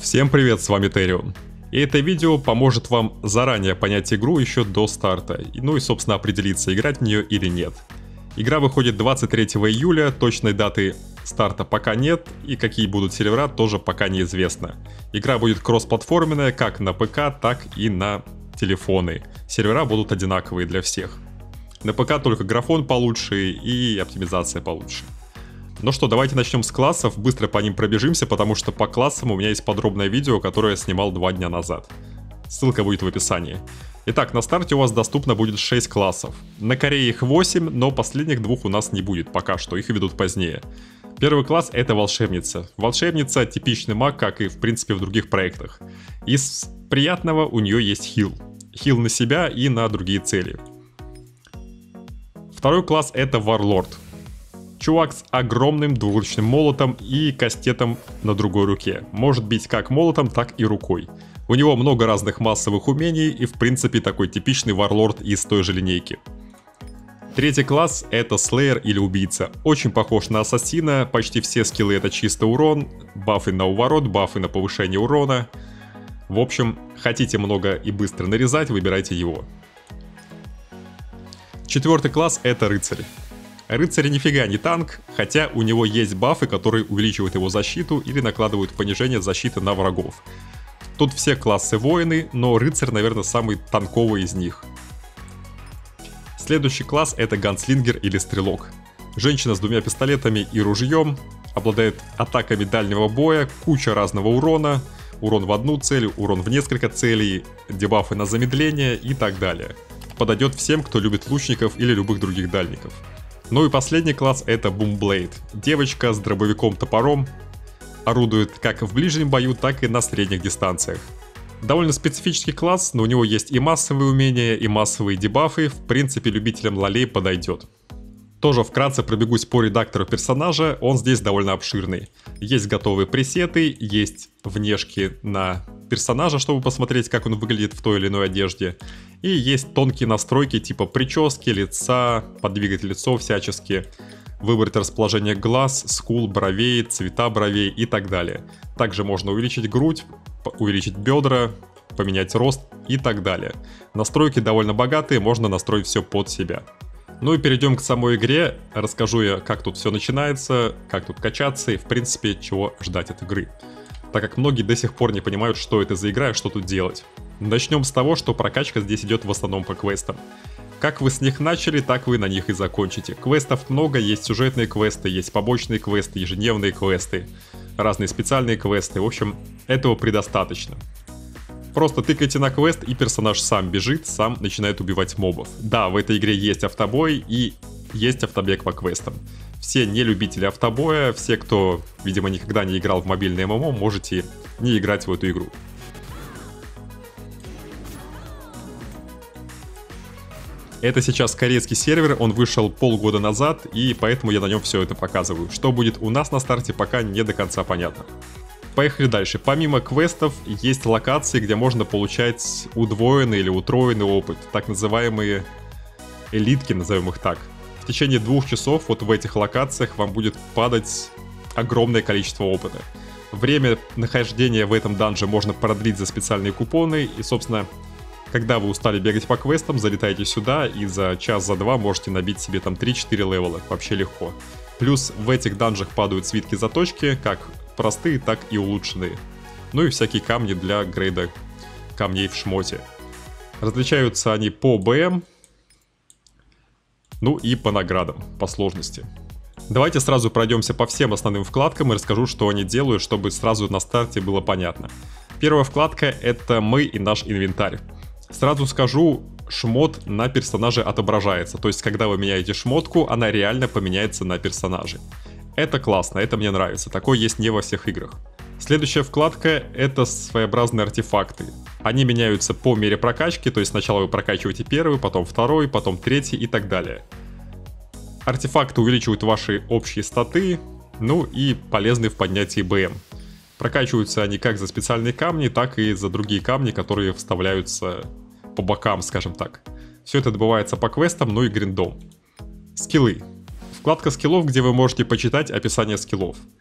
Всем привет, с вами Терион. И это видео поможет вам заранее понять игру еще до старта, ну и собственно определиться, играть в нее или нет. Игра выходит 23 июля, точной даты старта пока нет, и какие будут сервера тоже пока неизвестно. Игра будет кроссплатформенная как на ПК, так и на телефоны. Сервера будут одинаковые для всех. На ПК только графон получше и оптимизация получше. Ну что, давайте начнем с классов, быстро по ним пробежимся, потому что по классам у меня есть подробное видео, которое я снимал 2 дня назад. Ссылка будет в описании. Итак, на старте у вас доступно будет 6 классов. На Корее их 8, но последних 2 у нас не будет пока что, их ведут позднее. Первый класс — это волшебница. Волшебница — типичный маг, как и в принципе в других проектах. Из приятного у нее есть хил. Хил на себя и на другие цели. Второй класс — это варлорд. Чувак с огромным двуручным молотом и кастетом на другой руке. Может бить как молотом, так и рукой. У него много разных массовых умений и в принципе такой типичный варлорд из той же линейки. Третий класс — это слеер или убийца. Очень похож на ассасина, почти все скиллы — это чисто урон, бафы на уворот, бафы на повышение урона. В общем, хотите много и быстро нарезать, выбирайте его. Четвертый класс — это рыцарь. Рыцарь нифига не танк, хотя у него есть бафы, которые увеличивают его защиту или накладывают понижение защиты на врагов. Тут все классы воины, но рыцарь, наверное, самый танковый из них. Следующий класс — это ганслингер или стрелок. Женщина с 2 пистолетами и ружьем, обладает атаками дальнего боя, куча разного урона, урон в одну цель, урон в несколько целей, дебафы на замедление и так далее. Подойдет всем, кто любит лучников или любых других дальников. Ну и последний класс — это Boomblade. Девочка с дробовиком-топором, орудует как в ближнем бою, так и на средних дистанциях. Довольно специфический класс, но у него есть и массовые умения, и массовые дебафы, в принципе любителям лолей подойдет. Тоже вкратце пробегусь по редактору персонажа, он здесь довольно обширный. Есть готовые пресеты, есть внешки на персонажа, чтобы посмотреть, как он выглядит в той или иной одежде. И есть тонкие настройки типа прически, лица, подвигать лицо всячески, выбрать расположение глаз, скул, бровей, цвета бровей и так далее. Также можно увеличить грудь, увеличить бедра, поменять рост и так далее. Настройки довольно богатые, можно настроить все под себя. Ну и перейдем к самой игре, расскажу я, как тут все начинается, как тут качаться и в принципе чего ждать от игры. Так как многие до сих пор не понимают, что это за игра и что тут делать. Начнем с того, что прокачка здесь идет в основном по квестам. Как вы с них начали, так вы на них и закончите. Квестов много, есть сюжетные квесты, есть побочные квесты, ежедневные квесты, разные специальные квесты, в общем, этого предостаточно. Просто тыкайте на квест, и персонаж сам бежит, сам начинает убивать мобов. Да, в этой игре есть автобой и есть автобег по квестам. Все нелюбители автобоя, все, кто, видимо, никогда не играл в мобильное ММО, можете не играть в эту игру. Это сейчас корейский сервер, он вышел полгода назад, и поэтому я на нем все это показываю. Что будет у нас на старте, пока не до конца понятно. Поехали дальше. Помимо квестов есть локации, где можно получать удвоенный или утроенный опыт, так называемые элитки, назовем их так. В течение 2 часов вот в этих локациях вам будет падать огромное количество опыта. Время нахождения в этом данже можно продлить за специальные купоны, и собственно, когда вы устали бегать по квестам, залетаете сюда и за час, за 2 можете набить себе там 3-4 левела, вообще легко. Плюс в этих данжах падают свитки-заточки, как простые, так и улучшенные. Ну и всякие камни для грейда камней в шмоте. Различаются они по БМ, ну и по наградам, по сложности. Давайте сразу пройдемся по всем основным вкладкам и расскажу, что они делают, чтобы сразу на старте было понятно. Первая вкладка — это мы и наш инвентарь. Сразу скажу, шмот на персонаже отображается, то есть когда вы меняете шмотку, она реально поменяется на персонаже. Это классно, это мне нравится, такое есть не во всех играх. Следующая вкладка — это своеобразные артефакты. Они меняются по мере прокачки, то есть сначала вы прокачиваете первый, потом второй, потом третий и так далее. Артефакты увеличивают ваши общие статы, ну и полезны в поднятии БМ. Прокачиваются они как за специальные камни, так и за другие камни, которые вставляются по бокам, скажем так. Все это добывается по квестам, ну и гриндом. Скиллы. Вкладка скиллов, где вы можете почитать описание скиллов.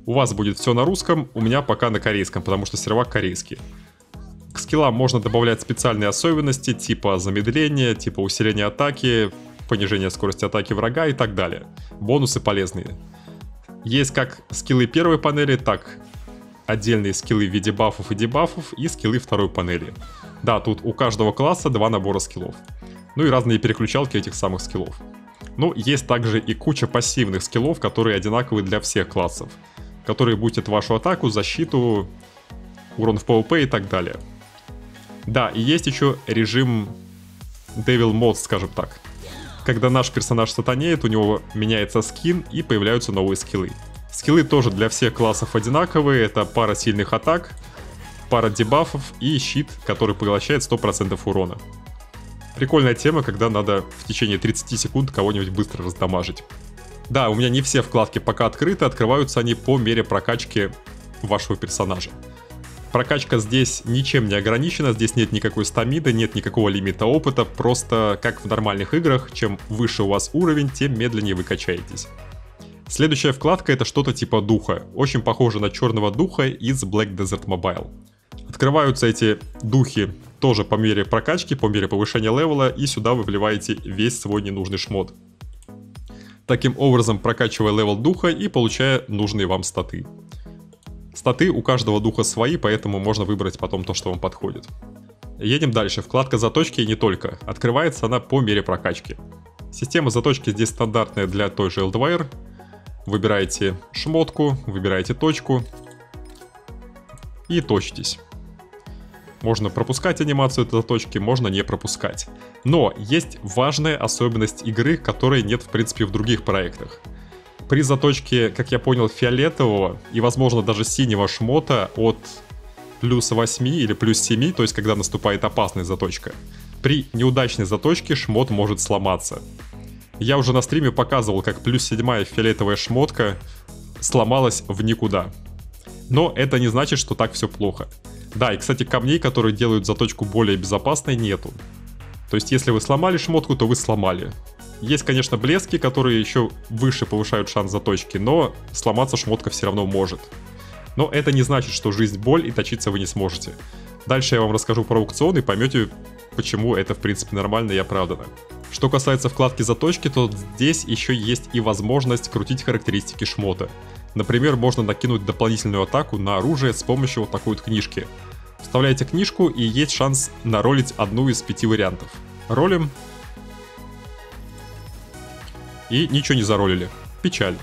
У вас будет все на русском, у меня пока на корейском, потому что сервак корейский. К скиллам можно добавлять специальные особенности, типа замедления, типа усиления атаки, понижение скорости атаки врага и так далее. Бонусы полезные. Есть как скиллы первой панели, так отдельные скиллы в виде бафов и дебафов и скиллы второй панели. Да, тут у каждого класса 2 набора скиллов. Ну и разные переключалки этих самых скиллов. Ну, есть также и куча пассивных скиллов, которые одинаковы для всех классов. Которые бустят вашу атаку, защиту, урон в PvP и так далее. Да, и есть еще режим Devil Mode, скажем так. Когда наш персонаж сатанеет, у него меняется скин и появляются новые скиллы. Скиллы тоже для всех классов одинаковые. Это пара сильных атак, пара дебафов и щит, который поглощает 100% урона. Прикольная тема, когда надо в течение 30 секунд кого-нибудь быстро раздамажить. Да, у меня не все вкладки пока открыты, открываются они по мере прокачки вашего персонажа. Прокачка здесь ничем не ограничена, здесь нет никакой стамины, нет никакого лимита опыта, просто как в нормальных играх, чем выше у вас уровень, тем медленнее вы качаетесь. Следующая вкладка — это что-то типа духа, очень похоже на черного духа из Black Desert Mobile. Открываются эти духи тоже по мере прокачки, по мере повышения левела, и сюда вы вливаете весь свой ненужный шмот. Таким образом, прокачивая левел духа и получая нужные вам статы. Статы у каждого духа свои, поэтому можно выбрать потом то, что вам подходит. Едем дальше. Вкладка заточки и не только. Открывается она по мере прокачки. Система заточки здесь стандартная для той же Eldwire. Выбираете шмотку, выбираете точку и точитесь. Можно пропускать анимацию этой заточки, можно не пропускать. Но есть важная особенность игры, которой нет в принципе в других проектах. При заточке, как я понял, фиолетового и возможно даже синего шмота от плюс 8 или плюс 7, то есть когда наступает опасная заточка, при неудачной заточке шмот может сломаться. Я уже на стриме показывал, как плюс 7 фиолетовая шмотка сломалась в никуда. Но это не значит, что так все плохо. Да, и кстати, камней, которые делают заточку более безопасной, нету. То есть если вы сломали шмотку, то вы сломали. Есть, конечно, блески, которые еще выше повышают шанс заточки, но сломаться шмотка все равно может. Но это не значит, что жизнь боль и точиться вы не сможете. Дальше я вам расскажу про аукцион и поймете, почему это в принципе нормально и оправдано. Что касается вкладки заточки, то здесь еще есть и возможность крутить характеристики шмота. Например, можно накинуть дополнительную атаку на оружие с помощью вот такой вот книжки. Вставляете книжку и есть шанс наролить одну из 5 вариантов. Ролим. И ничего не заролили. Печально.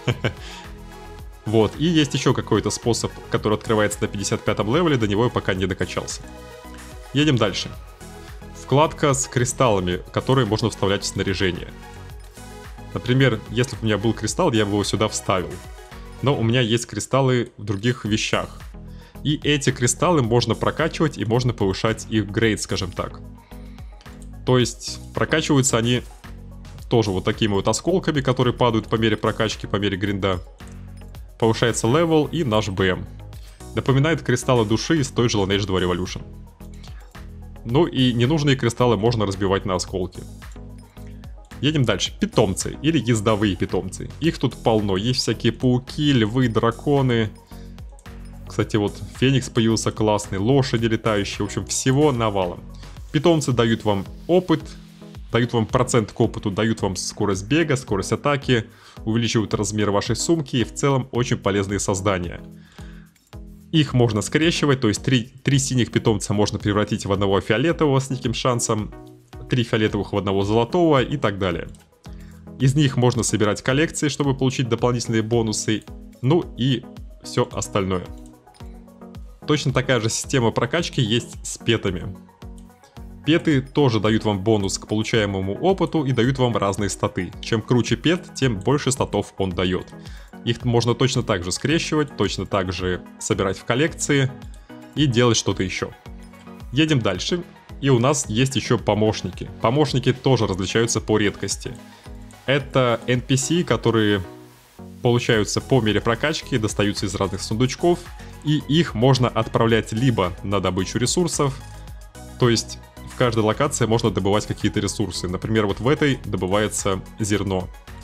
Вот, и есть еще какой-то способ, который открывается на 55-м левеле, до него я пока не докачался. Едем дальше. Вкладка с кристаллами, которые можно вставлять в снаряжение. Например, если бы у меня был кристалл, я бы его сюда вставил. Но у меня есть кристаллы в других вещах. И эти кристаллы можно прокачивать и можно повышать их грейд, скажем так. То есть прокачиваются они тоже вот такими вот осколками, которые падают по мере прокачки, по мере гринда. Повышается левел и наш БМ. Напоминает кристаллы души из той же Lineage 2 Revolution. Ну и ненужные кристаллы можно разбивать на осколки. Едем дальше. Питомцы или ездовые питомцы. Их тут полно. Есть всякие пауки, львы, драконы. Кстати, вот феникс появился классный, лошади летающие. В общем, всего навалом. Питомцы дают вам опыт, дают вам процент к опыту, дают вам скорость бега, скорость атаки, увеличивают размер вашей сумки и в целом очень полезные создания. Их можно скрещивать, то есть 3 синих питомца можно превратить в одного фиолетового с неким шансом, 3 фиолетовых в одного золотого и так далее. Из них можно собирать коллекции, чтобы получить дополнительные бонусы, ну и все остальное. Точно такая же система прокачки есть с петами. Петы тоже дают вам бонус к получаемому опыту и дают вам разные статы. Чем круче пет, тем больше статов он дает. Их можно точно так же скрещивать, точно так же собирать в коллекции и делать что-то еще. Едем дальше. И у нас есть еще помощники. Помощники тоже различаются по редкости. Это NPC, которые получаются по мере прокачки, достаются из разных сундучков. И их можно отправлять либо на добычу ресурсов, то есть в каждой локации можно добывать какие-то ресурсы. Например, вот в этой добывается зерно.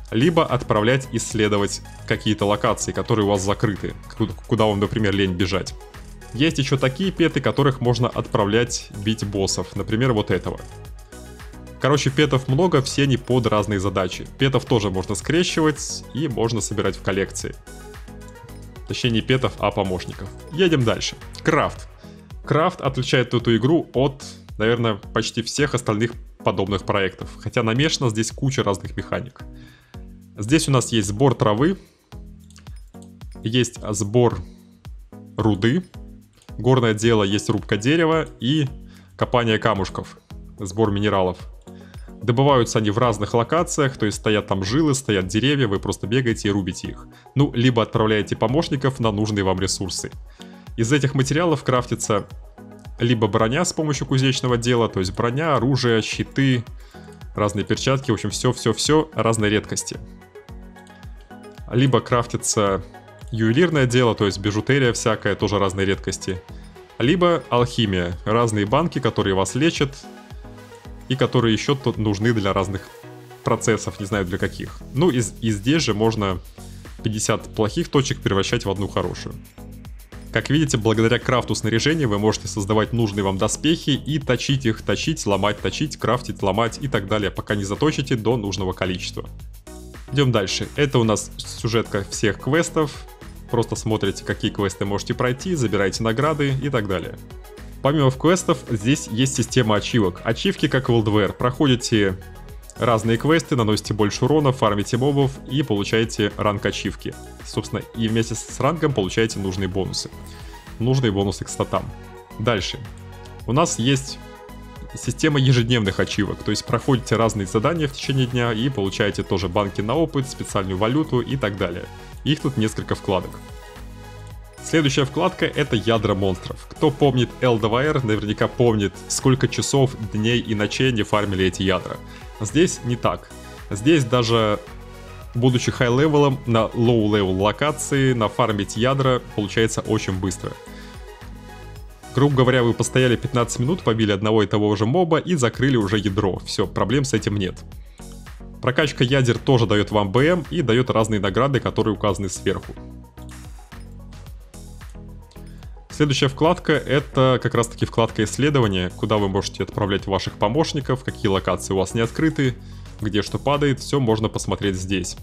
либо отправлять исследовать какие-то локации, которые у вас закрыты, куда вам, например, лень бежать. Есть еще такие петы, которых можно отправлять бить боссов, например, вот этого. Короче, петов много, все они под разные задачи. Петов тоже можно скрещивать и можно собирать в коллекции. Точнее, не петов, а помощников. Едем дальше. Крафт. Крафт отличает эту игру от, наверное, почти всех остальных подобных проектов. Хотя намешано здесь куча разных механик. Здесь у нас есть сбор травы, есть сбор руды, горное дело, есть рубка дерева и копание камушков, сбор минералов. Добываются они в разных локациях, то есть стоят там жилы, стоят деревья, вы просто бегаете и рубите их. Ну, либо отправляете помощников на нужные вам ресурсы. Из этих материалов крафтится либо броня с помощью кузнечного дела, то есть броня, оружие, щиты, разные перчатки, в общем, все разной редкости. Либо крафтится ювелирное дело, то есть бижутерия всякая, тоже разной редкости. Либо алхимия, разные банки, которые вас лечат, и которые еще тут нужны для разных процессов, не знаю для каких. Ну и здесь же можно 50 плохих точек превращать в одну хорошую. Как видите, благодаря крафту снаряжения вы можете создавать нужные вам доспехи и точить их, ломать, точить, крафтить, ломать и так далее, пока не заточите до нужного количества. Идем дальше. Это у нас сюжетка всех квестов. Просто смотрите, какие квесты можете пройти, забираете награды и так далее. Помимо квестов, здесь есть система ачивок. Ачивки, как в LDVR. Проходите разные квесты, наносите больше урона, фармите мобов и получаете ранг ачивки. Собственно, и вместе с рангом получаете нужные бонусы. Нужные бонусы к статам. Дальше. У нас есть система ежедневных ачивок. То есть проходите разные задания в течение дня и получаете тоже банки на опыт, специальную валюту и так далее. Их тут несколько вкладок. Следующая вкладка — это ядра монстров. Кто помнит LDVR, наверняка помнит, сколько часов, дней и ночей они фармили эти ядра. Здесь не так. Здесь даже, будучи хай-левелом, на лоу-левел локации нафармить ядра получается очень быстро. Грубо говоря, вы постояли 15 минут, побили одного и того же моба и закрыли уже ядро. Все, проблем с этим нет. Прокачка ядер тоже дает вам БМ и дает разные награды, которые указаны сверху. Следующая вкладка — это как раз таки вкладка исследования, куда вы можете отправлять ваших помощников, какие локации у вас не открыты, где что падает, все можно посмотреть здесь.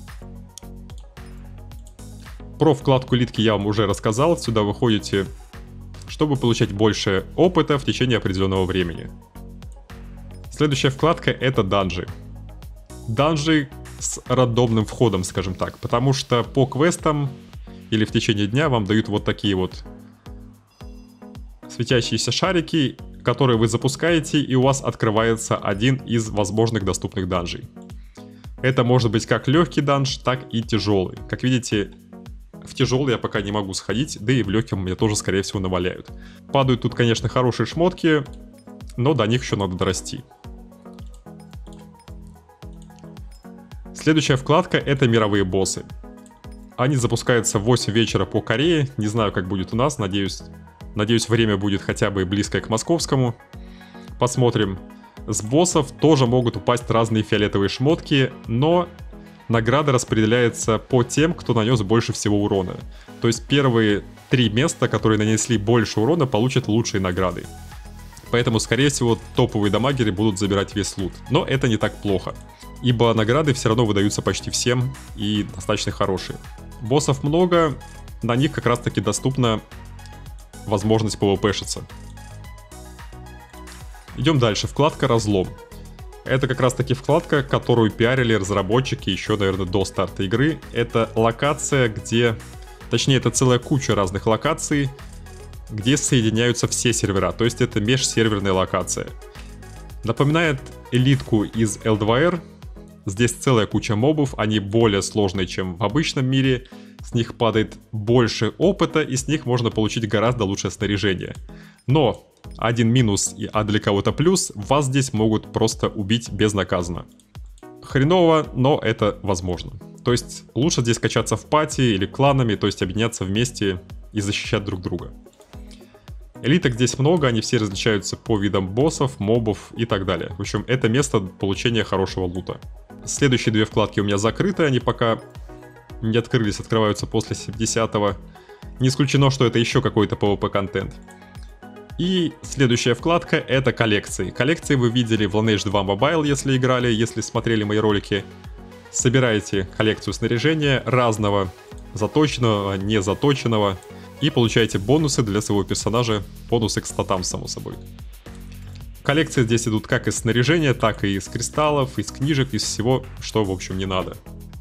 Про вкладку элитки я вам уже рассказал, сюда вы ходите, чтобы получать больше опыта в течение определенного времени. Следующая вкладка — это данжи. Данжи с рандомным входом, скажем так, потому что по квестам или в течение дня вам дают вот такие вот светящиеся шарики, которые вы запускаете, и у вас открывается один из возможных доступных данжей. Это может быть как легкий данж, так и тяжелый. Как видите, в тяжелый я пока не могу сходить, да и в легком мне тоже, скорее всего, наваляют. Падают тут, конечно, хорошие шмотки, но до них еще надо дорасти. Следующая вкладка — это мировые боссы. Они запускаются в 8 вечера по Корее, не знаю, как будет у нас, Надеюсь, время будет хотя бы близкое к московскому. Посмотрим. С боссов тоже могут упасть разные фиолетовые шмотки, но награда распределяется по тем, кто нанес больше всего урона. То есть первые 3 места, которые нанесли больше урона, получат лучшие награды. Поэтому, скорее всего, топовые дамагеры будут забирать весь лут. Но это не так плохо, ибо награды все равно выдаются почти всем и достаточно хорошие. Боссов много, на них как раз таки доступна возможность PvP-шиться. Идем дальше. Вкладка «Разлом». Это как раз таки вкладка, которую пиарили разработчики еще, наверное, до старта игры. Это локация, где... Точнее, это целая куча разных локаций, где соединяются все сервера. То есть это межсерверная локация. Напоминает элитку из LDVR. Здесь целая куча мобов, они более сложные, чем в обычном мире. С них падает больше опыта, и с них можно получить гораздо лучшее снаряжение. Но один минус, а для кого-то плюс, вас здесь могут просто убить безнаказанно. Хреново, но это возможно. То есть лучше здесь качаться в пати или кланами, то есть объединяться вместе и защищать друг друга. Элиток здесь много, они все различаются по видам боссов, мобов и так далее. В общем, это место получения хорошего лута. Следующие две вкладки у меня закрыты, они пока не открылись, открываются после 70-го. Не исключено, что это еще какой-то PvP-контент. И следующая вкладка — это коллекции. Коллекции вы видели в Lineage 2 Mobile, если играли, если смотрели мои ролики. Собираете коллекцию снаряжения разного, заточенного, незаточенного, и получаете бонусы для своего персонажа, бонусы к статам, само собой. Коллекции здесь идут как из снаряжения, так и из кристаллов, из книжек, из всего, что, в общем, не надо.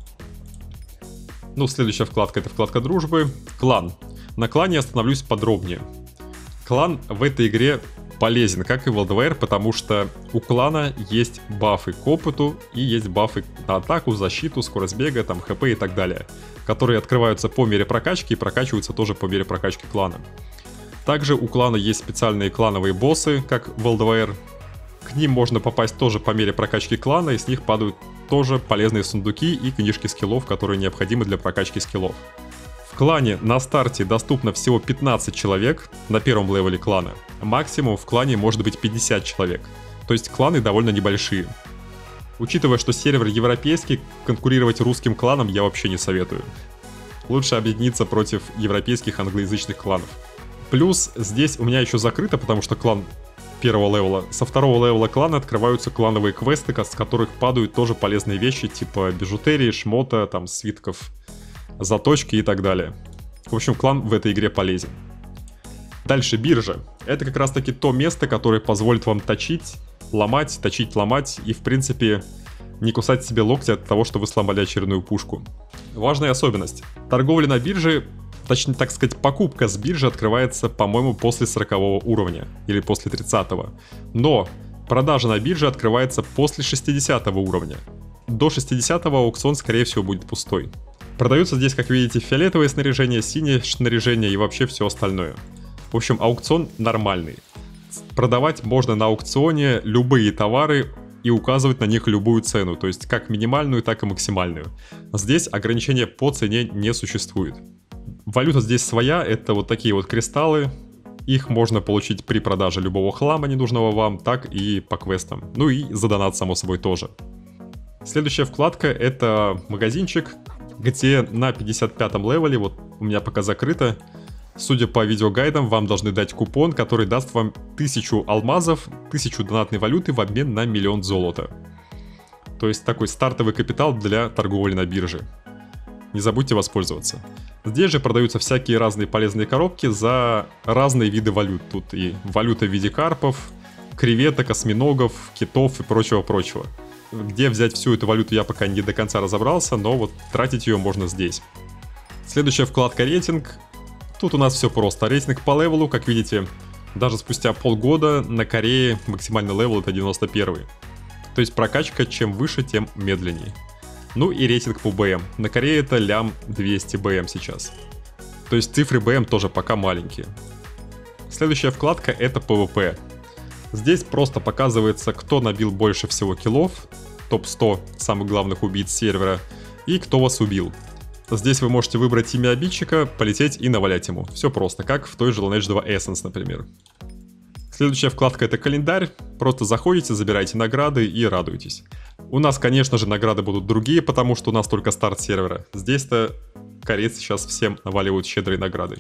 Ну, следующая вкладка — это вкладка дружбы. Клан. На клане я остановлюсь подробнее. Клан в этой игре полезен, как и в LDVR, потому что у клана есть бафы к опыту и есть бафы на атаку, защиту, скорость бега, там, хп и так далее, которые открываются по мере прокачки и прокачиваются тоже по мере прокачки клана. Также у клана есть специальные клановые боссы, как в LDVR. К ним можно попасть тоже по мере прокачки клана, и с них падают тоже полезные сундуки и книжки скиллов, которые необходимы для прокачки скиллов. В клане на старте доступно всего 15 человек на первом левеле клана. Максимум в клане может быть 50 человек. То есть кланы довольно небольшие. Учитывая, что сервер европейский, конкурировать русским кланом я вообще не советую. Лучше объединиться против европейских англоязычных кланов. Плюс здесь у меня еще закрыто, потому что клан первого левела. Со второго левела клана открываются клановые квесты, с которых падают тоже полезные вещи, типа бижутерии, шмота, там, свитков, заточки и так далее. В общем, клан в этой игре полезен. Дальше биржа. Это как раз таки то место, которое позволит вам точить, ломать и, в принципе, не кусать себе локти от того, что вы сломали очередную пушку. Важная особенность. Торговля на бирже, точнее, так сказать, покупка с биржи открывается, по-моему, после 40-го уровня или после 30-го. Но продажа на бирже открывается после 60-го уровня. До 60-го аукцион, скорее всего, будет пустой. Продаются здесь, как видите, фиолетовое снаряжение, синее снаряжение и вообще все остальное. В общем, аукцион нормальный. Продавать можно на аукционе любые товары и указывать на них любую цену, то есть как минимальную, так и максимальную. Здесь ограничения по цене не существует. Валюта здесь своя, это вот такие вот кристаллы. Их можно получить при продаже любого хлама, ненужного вам, так и по квестам. Ну и за донат, само собой, тоже. Следующая вкладка — это магазинчик, где на 55-м левеле, вот у меня пока закрыто, судя по видеогайдам, вам должны дать купон, который даст вам 1000 алмазов, 1000 донатной валюты в обмен на 1 000 000 золота. То есть такой стартовый капитал для торговли на бирже. Не забудьте воспользоваться. Здесь же продаются всякие разные полезные коробки за разные виды валют. Тут и валюта в виде карпов, креветок, осьминогов, китов и прочего-прочего. Где взять всю эту валюту я пока не до конца разобрался, но вот тратить ее можно здесь. Следующая вкладка — рейтинг. Тут у нас все просто. Рейтинг по левелу, как видите, даже спустя полгода на Корее максимальный левел — это 91. То есть прокачка чем выше, тем медленнее. Ну и рейтинг по БМ. На Корее это лям 200 БМ сейчас. То есть цифры БМ тоже пока маленькие. Следующая вкладка — это PvP. Здесь просто показывается, кто набил больше всего киллов, топ-100 самых главных убийц сервера, и кто вас убил. Здесь вы можете выбрать имя обидчика, полететь и навалять ему. Все просто, как в той же Lineage 2 Essence, например. Следующая вкладка — это календарь. Просто заходите, забираете награды и радуйтесь. У нас, конечно же, награды будут другие, потому что у нас только старт сервера. Здесь-то корейцы сейчас всем наваливают щедрые награды.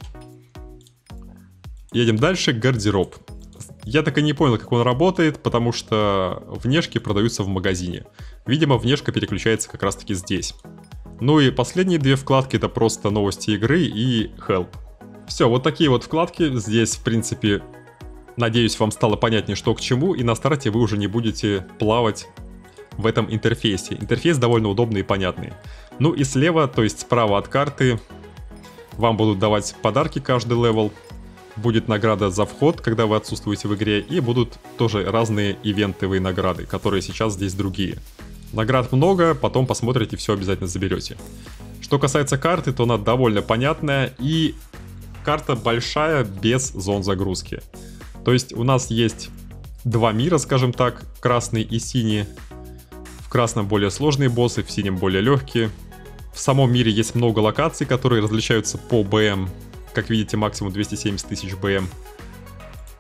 Едем дальше. Гардероб. Я так и не понял, как он работает, потому что внешки продаются в магазине. Видимо, внешка переключается как раз таки здесь. Ну и последние две вкладки — это просто новости игры и help. Все, вот такие вот вкладки. Здесь, в принципе, надеюсь, вам стало понятнее, что к чему, и на старте вы уже не будете плавать в этом интерфейсе. Интерфейс довольно удобный и понятный. Ну и слева, то есть справа от карты, вам будут давать подарки каждый левел. Будет награда за вход, когда вы отсутствуете в игре, и будут тоже разные ивентовые награды, которые сейчас здесь другие. Наград много, потом посмотрите, все обязательно заберете. Что касается карты, то она довольно понятная, и карта большая, без зон загрузки. То есть у нас есть два мира, скажем так, красный и синий. В красном более сложные боссы, в синем более легкие. В самом мире есть много локаций, которые различаются по БМ. Как видите, максимум 270 тысяч БМ.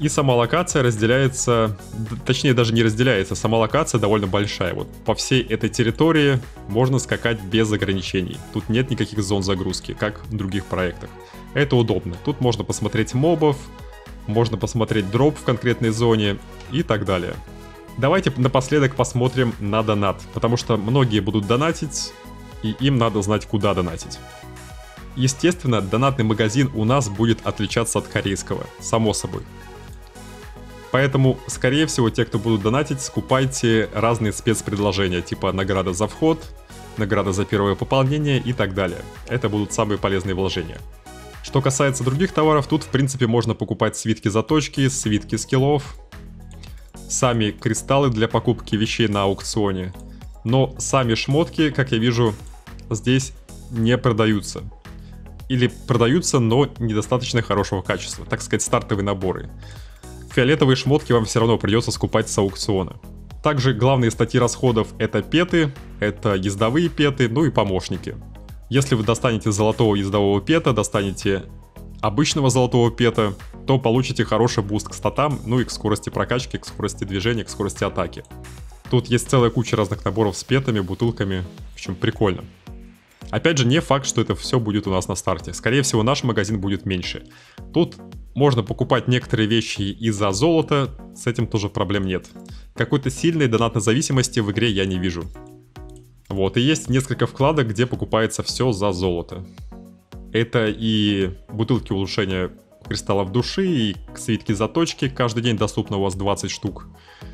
И сама локация разделяется, точнее даже не разделяется, сама локация довольно большая. Вот по всей этой территории можно скакать без ограничений. Тут нет никаких зон загрузки, как в других проектах. Это удобно. Тут можно посмотреть мобов, можно посмотреть дроп в конкретной зоне и так далее. Давайте напоследок посмотрим на донат, потому что многие будут донатить, и им надо знать, куда донатить. Естественно, донатный магазин у нас будет отличаться от корейского, само собой. Поэтому, скорее всего, те, кто будут донатить, скупайте разные спецпредложения, типа награда за вход, награда за первое пополнение и так далее. Это будут самые полезные вложения. Что касается других товаров, тут в принципе можно покупать свитки заточки, свитки скиллов, сами кристаллы для покупки вещей на аукционе. Но сами шмотки, как я вижу, здесь не продаются. Или продаются, но недостаточно хорошего качества, так сказать, стартовые наборы. Фиолетовые шмотки вам все равно придется скупать с аукциона. Также главные статьи расходов это петы, это ездовые петы, ну и помощники. Если вы достанете золотого ездового пета, достанете обычного золотого пета, то получите хороший буст к статам, ну и к скорости прокачки, к скорости движения, к скорости атаки. Тут есть целая куча разных наборов с петами, бутылками, в общем прикольно. Опять же, не факт, что это все будет у нас на старте. Скорее всего, наш магазин будет меньше. Тут можно покупать некоторые вещи из-за золота, с этим тоже проблем нет. Какой-то сильной донатной зависимости в игре я не вижу. Вот, и есть несколько вкладок, где покупается все за золото. Это и бутылки улучшения кристаллов души, и свитки заточки, каждый день доступно у вас 20 штук.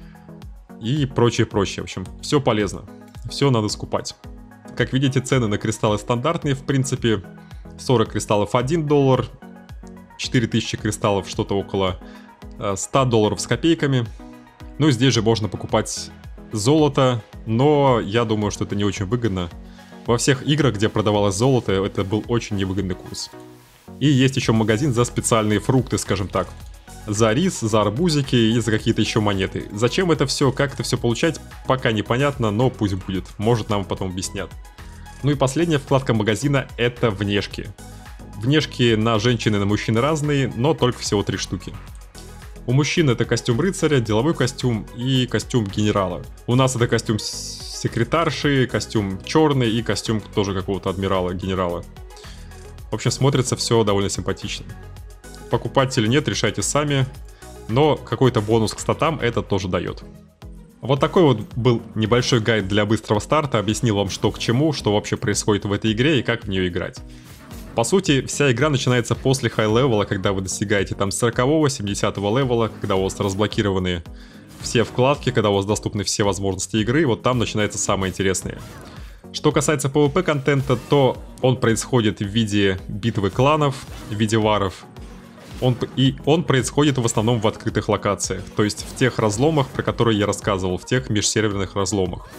И прочее-прочее, в общем, все полезно, все надо скупать. Как видите, цены на кристаллы стандартные, в принципе, 40 кристаллов $1, 4000 кристаллов что-то около $100 с копейками. Ну, здесь же можно покупать золото, но я думаю, что это не очень выгодно. Во всех играх, где продавалось золото, это был очень невыгодный курс. И есть еще магазин за специальные фрукты, скажем так. За рис, за арбузики и за какие-то еще монеты. Зачем это все, как это все получать, пока непонятно, но пусть будет. Может, нам потом объяснят. Ну и последняя вкладка магазина — это внешки. Внешки на женщин и на мужчин разные, но только всего 3 штуки. У мужчин это костюм рыцаря, деловой костюм и костюм генерала. У нас это костюм секретарши, костюм черный и костюм тоже какого-то адмирала, генерала. В общем, смотрится все довольно симпатично. Покупать или нет, решайте сами, но какой-то бонус к статам это тоже дает. Вот такой вот был небольшой гайд для быстрого старта, объяснил вам что к чему, что вообще происходит в этой игре и как в нее играть. По сути, вся игра начинается после хай-левела, когда вы достигаете там 40-го, 70-го левела, когда у вас разблокированы все вкладки, когда у вас доступны все возможности игры, вот там начинается самое интересное. Что касается PvP контента, то он происходит в виде битвы кланов, в виде варов. Он происходит в основном в открытых локациях, то есть в тех разломах, про которые я рассказывал, в тех межсерверных разломах.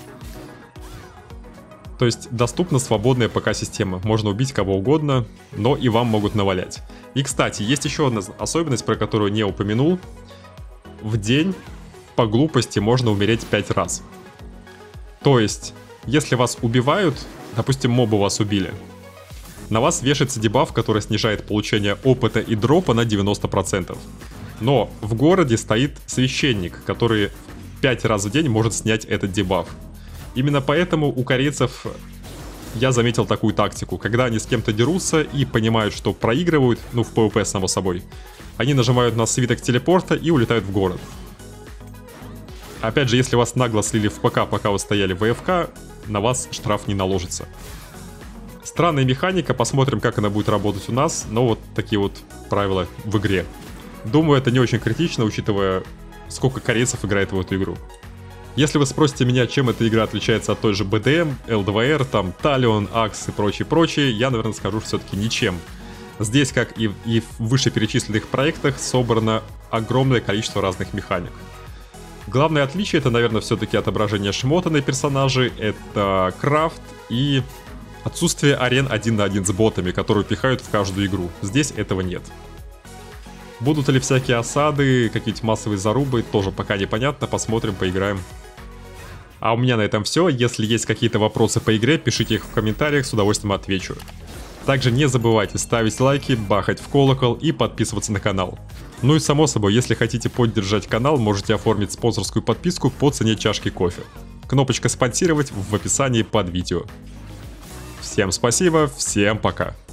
То есть доступна свободная ПК-система, можно убить кого угодно, но и вам могут навалять. И, кстати, есть еще одна особенность, про которую не упомянул. В день по глупости можно умереть 5 раз. То есть, если вас убивают, допустим, мобы вас убили, на вас вешается дебаф, который снижает получение опыта и дропа на 90%. Но в городе стоит священник, который 5 раз в день может снять этот дебаф. Именно поэтому у корейцев я заметил такую тактику. Когда они с кем-то дерутся и понимают, что проигрывают, ну в PvP само собой, они нажимают на свиток телепорта и улетают в город. Опять же, если вас нагло слили в ПК, пока вы стояли в АФК, на вас штраф не наложится. Странная механика, посмотрим, как она будет работать у нас, но вот такие вот правила в игре. Думаю, это не очень критично, учитывая, сколько корейцев играет в эту игру. Если вы спросите меня, чем эта игра отличается от той же BDM, L2R, там Talion, Axe и прочее, я, наверное, скажу все-таки ничем. Здесь, как и в вышеперечисленных проектах, собрано огромное количество разных механик. Главное отличие — это, наверное, все-таки отображение шмота на персонаже, это крафт и отсутствие арен 1 на 1 с ботами, которые пихают в каждую игру. Здесь этого нет. Будут ли всякие осады, какие-то массовые зарубы, тоже пока непонятно, посмотрим, поиграем. А у меня на этом все. Если есть какие-то вопросы по игре, пишите их в комментариях, с удовольствием отвечу. Также не забывайте ставить лайки, бахать в колокол и подписываться на канал. Ну и само собой, если хотите поддержать канал, можете оформить спонсорскую подписку по цене чашки кофе. Кнопочка «Спонсировать» в описании под видео. Всем спасибо, всем пока.